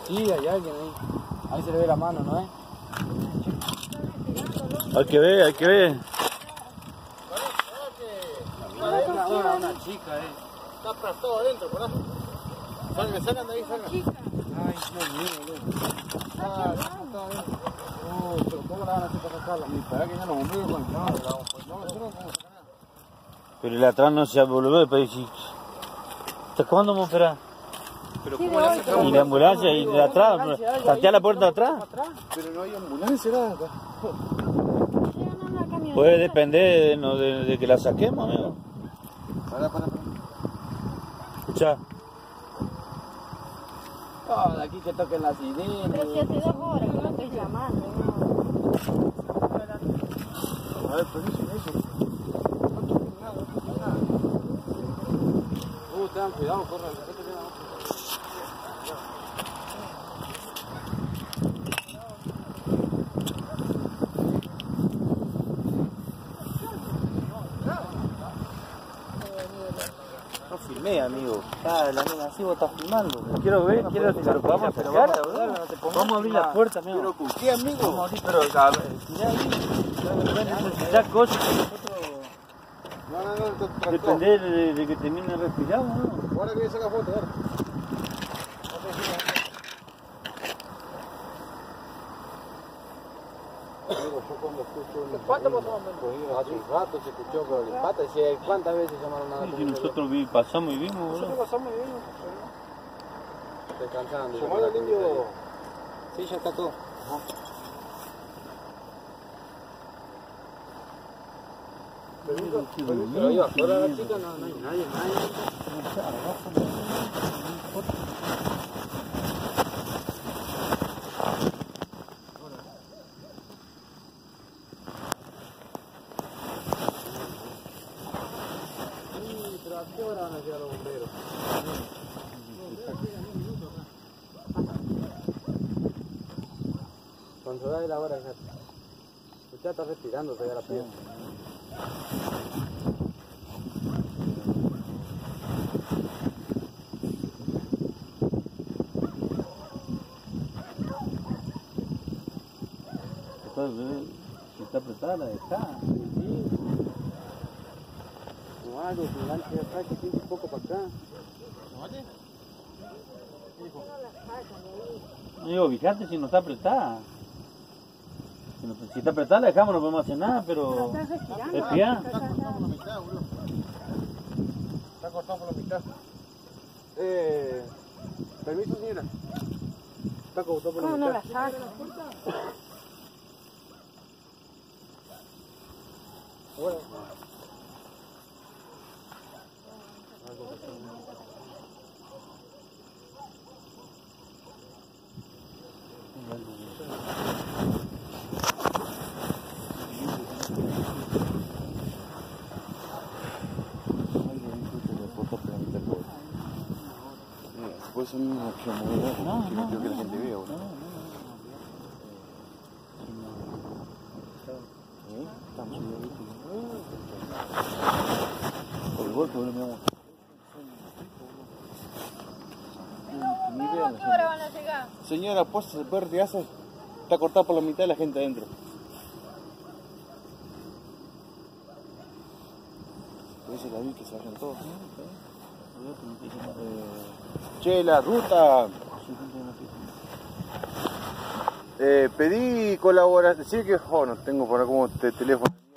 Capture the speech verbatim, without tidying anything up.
Sí, hay alguien ahí. Ahí se le ve la mano, ¿no es? Hay que ver, hay que ver. Una, una, una chica, eh. Está aplastado adentro, por ahí. Salgan, salgan de ahí, salgan. Ay, Dios mío, boludo. Ah, está adentro. Oh, pero ¿cómo la van a hacer para sacarla? Ni para que ya los bomberos con el carro. No, nosotros no podemos sacar nada. Pero el atrás no se volvió para decir. ¿Hasta cuándo vamos a esperar? Pero ¿cómo la sacamos? Y la ambulancia y de atrás, tantea la puerta de atrás. Pero no hay ambulancia, nada acá. Puede depender de, no, de, de que la saquemos, amigo. Pará, pará, pará. Escuchá. Oh, de aquí que toquen las sirenas. Pero si hace dos horas que lo estoy llamando. A ver, permiso, permiso. Uh, tengan cuidado, corran. No filmé, amigo. Ah, la nena así vos estás filmando. Quiero ver, no quiero pero vamos a acercar, vamos a abrir la puerta, amigo. ¿Pero con qué, amigo? Vamos a abrir, pero a ver, mirá ahí. Necesitas cosas que nosotros No, no, no, no, no. depender de, de que termine de respirar, ¿no? Ahora que le saca foto, ahora. Amigo, yo cuando escucho un... ¿Cuánto pasó? Hace un rato se escuchó, pero el pata decía, ¿cuántas veces llamaron a la Sí, si policía? nosotros vi, pasamos y vimos, boludo. Nosotros pasamos y vimos. Descansando. ¿Llamar al indio? Sí, ya está todo. Permiso, permiso. Pero ahí afuera de la chica no, no hay nadie, nadie. Sí, pero ¿a qué hora van a llegar los bomberos? Cuando da la hora ya. Ya está respirando, todavía la piel. Si está apretada, la dejá. No algo, que enganche de acá, que tiene un poco para acá. Digo, fíjate si no está apretada. Si, no, si está apretada, la dejamos, no podemos hacer nada, pero. Respira. Está cortado por la mitad, boludo. Está cortado por la mitad. Eh, permiso, señora. Está cortado por la ¿Cómo no mitad. la saca? Bueno. Pues eso mismo que mover, No, porque no, no quiero que la no, gente vea, boludo. ¿Eh? Estamos subiendo. Por el golpe, boludo, mi amor. Ni vean la ¿A qué hora gente. van a llegar? Señora, pues se puede retirarse. Está cortada por la mitad de la gente adentro. Por eso la vi que se vayan todos. Eh, che, la ruta. Eh, pedí colaboración. Sí, que oh, no tengo por acá como te teléfono.